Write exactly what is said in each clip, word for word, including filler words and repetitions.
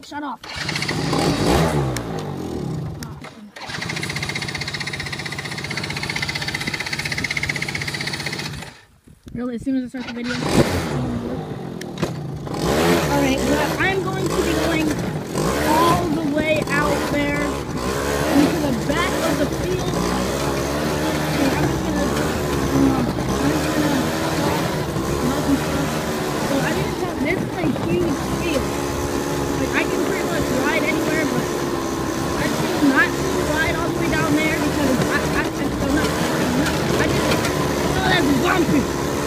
Shut up. Really, as soon as I start the video. Alright, but I'm going to be going all the way out there into the back of the field. And I'm just gonna, um, I'm just gonna help and stuff. So I didn't have, this is a huge field. Like, I can pretty much ride anywhere, but I choose not to ride all the way down there because I, I, I don't know. I just, oh, that's bumpy.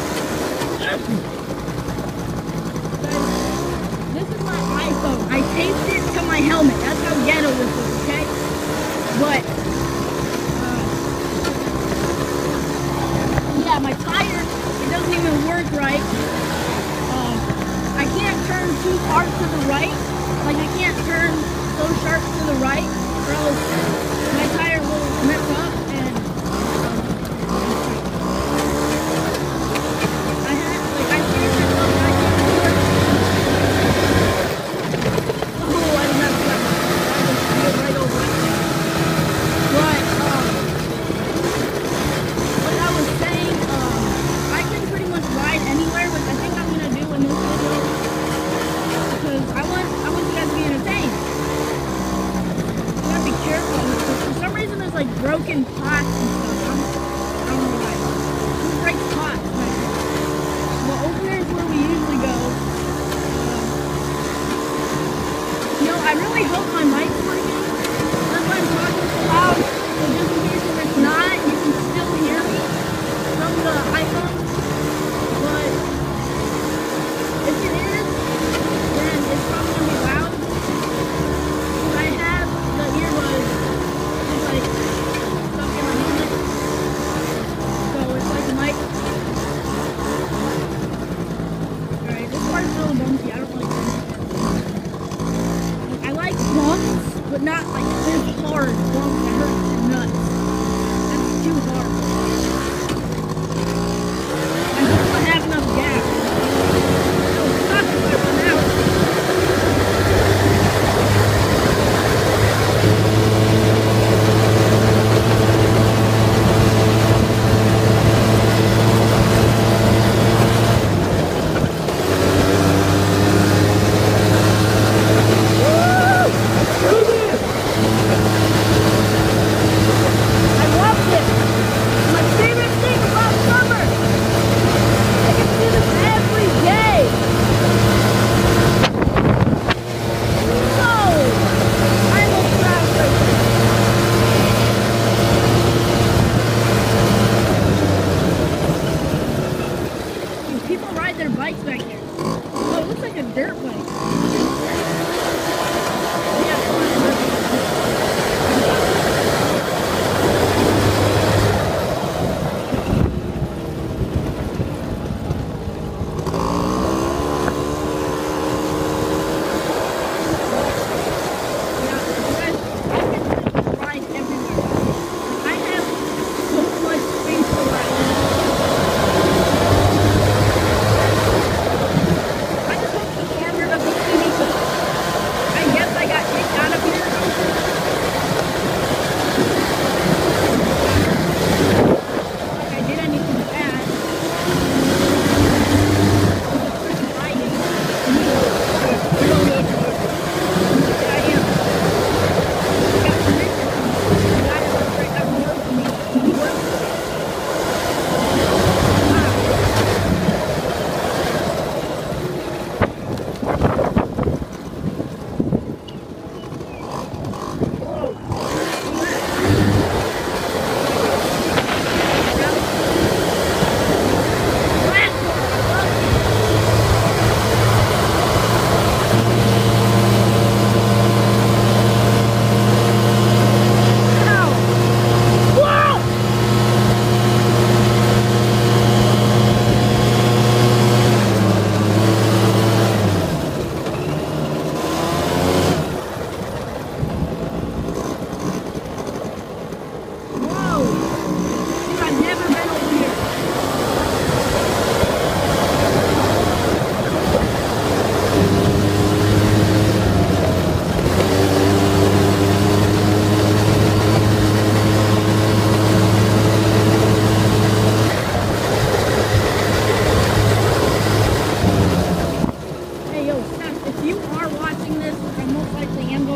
This is my iPhone. I taped it to my helmet. That's how ghetto this is, okay? But, uh, yeah, my tire, it doesn't even work right. Uh, I can't turn too hard to the right. Like, I can't turn so sharp to the right, or else my tire will mess up and I had, like, I scared myself that I can't do it. Oh, I did not do that. I just went right over it. But, um, what I was saying, um, I can pretty much ride anywhere, which I think I'm gonna do in this video. Because I want, I want you guys to be entertained. You gotta be careful. For some reason, there's like broken pots and stuff. I'm, I don't know why. Who breaks pots? Like, well, over there is where we usually go. Uh, you know, I really hope my mic's working. That's why I'm talking so loud. So just in case if it's not, you can still hear me from the iPhone. But if it is, then it's probably gonna be loud. Because I have the earbuds just like stuck in my helmet. So it's like a mic. Alright, this part's really bumpy. I don't like this. Like, I like bumps, but not like this hard bumps that hurt your nuts. That's too hard. I hope I have enough gas. It'll suck if I run out.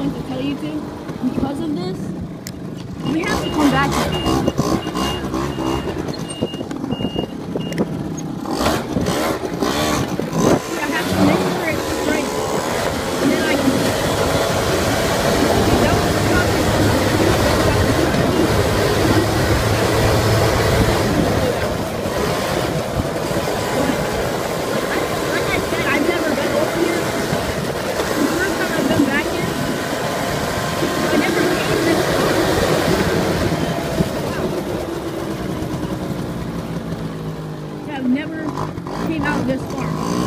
meant to tell you to. Because of this, we have to come back here. I have to make sure it's straight. And then I can... That was the process. Like I said, I've never been over here. The first time I've been back here, I never came this far. Wow. Yeah, I've never came out this far.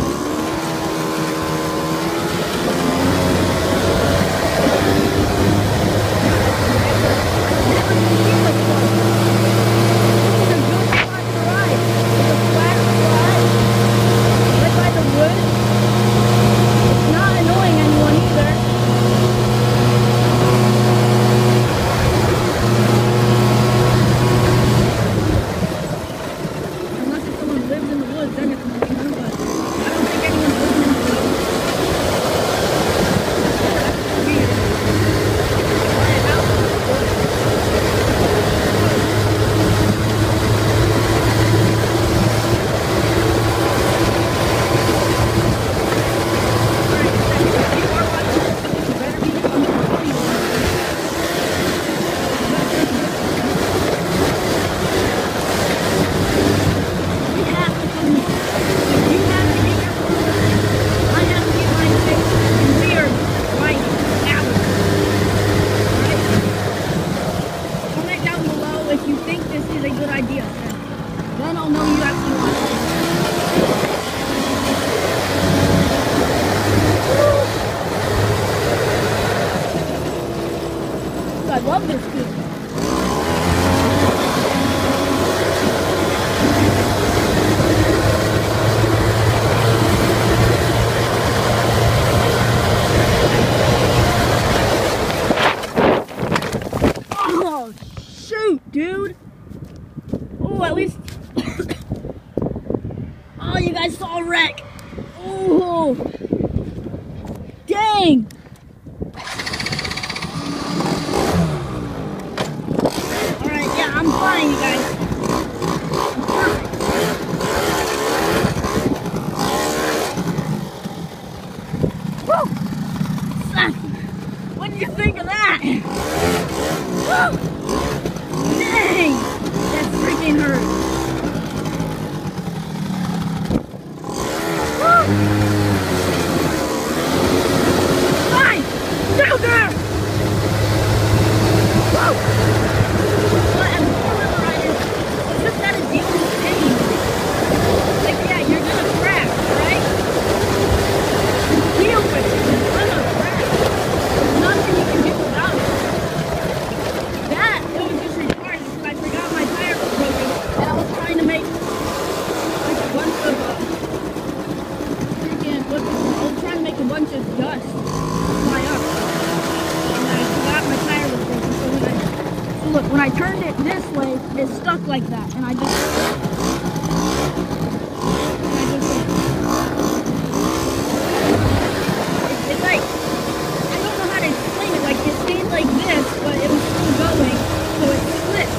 Never came this far. This is a good spot to ride. It's a flat ride, right by the woods. It's not annoying anyone either. Unless if someone lives in the woods, then it's annoying them, but I don't think anyone's living in the woods. That's weird. Quiet house in the woods. Alright, if you are watching this, you better be on the phone. We have to come here. If you have to get your phone, I have to get mine fixed, and we are right now. Alright? Comment down below if you think this is a good idea. Then I'll know you actually want it. I love this kid. Oh, shoot, dude. Oh, at least... Oh, you guys saw a wreck. Oh, dang. Alright, yeah, I'm fine, you guys. I'm perfect. Woo! Son, what did you think of that? Woo! Dang! That freaking hurt. Woo! Fine! Down there! Woo! But as a four-wheeler rider, you just gotta deal with pain. Like, yeah, you're gonna crash, right? Deal with it. You're gonna crash. There's nothing you can do about it. That, it was just retarded because I forgot my tire was broken and I was trying to make like a bunch of uh, freaking, what's it called? I was trying to make a bunch of dust fly up. And I forgot my tire was broken. So when I So look, when I turned it this way, it stuck like that, and I just, and I just, it's, it's like, I don't know how to explain it, like, it stayed like this, but it was still going, so it slipped.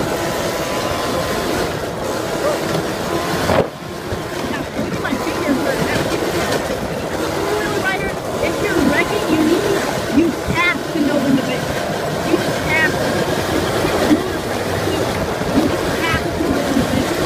Now, look at my fingers hurt now. Four-wheel rider, if you're wrecking, you need, you have to know when to fix it. You just have to. You have to know when to fix it.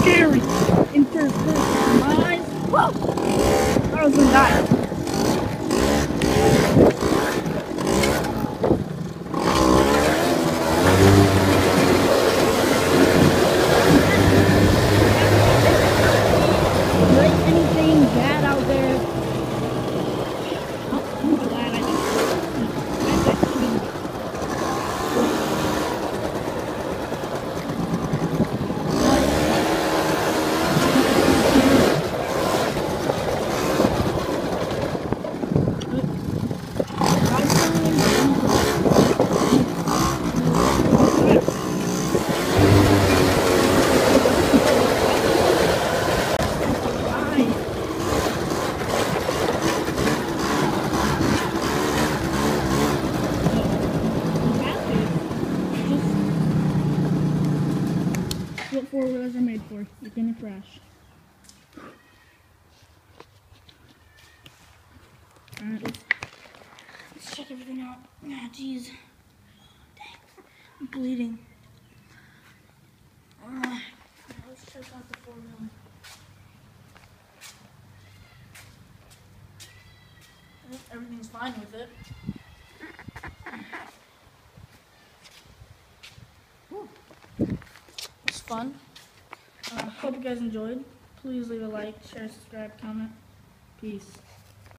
scary. Interference my eyes. Whoa! I was gonna die. Break anything bad out there. Oh, I'm glad I what four wheelers are made for. You're gonna crash. Alright, let's, let's check everything out. Ah, jeez. Dang. I'm bleeding. Uh, let's check out the four wheeler. Everything's fine with it. Whew. It's fun. Uh, hope you guys enjoyed. Please leave a like, share, subscribe, comment. Peace.